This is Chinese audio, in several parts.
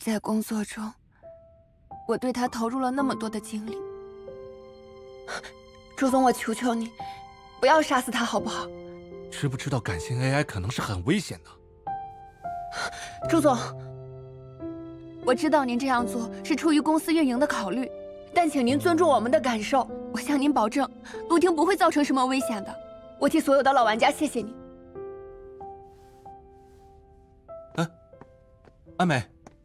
在工作中，我对他投入了那么多的精力。朱总，我求求你，不要杀死他好不好？ 知不知道感性 AI 可能是很危险的？ 朱总，我知道您这样做是出于公司运营的考虑，但请您尊重我们的感受。我向您保证，陆婷不会造成什么危险的。我替所有的老玩家谢谢你。 安美。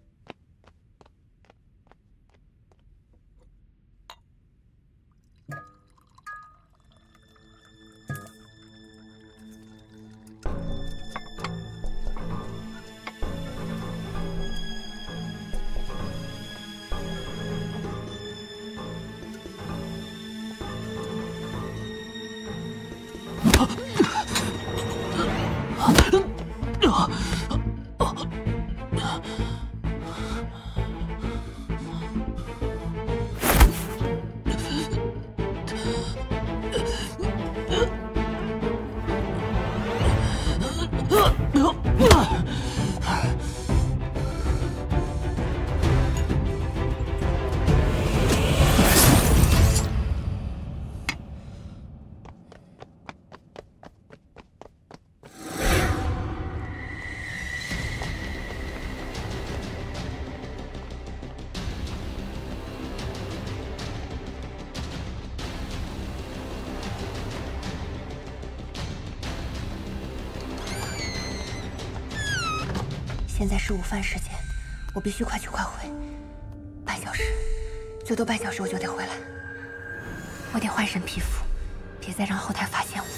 现在是午饭时间，我必须快去快回。半小时，最多半小时我就得回来。我得换身皮肤，别再让后台发现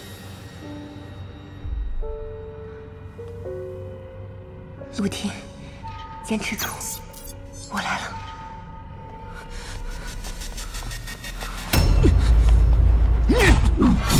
我。陆婷，坚持住，我来了。 啊！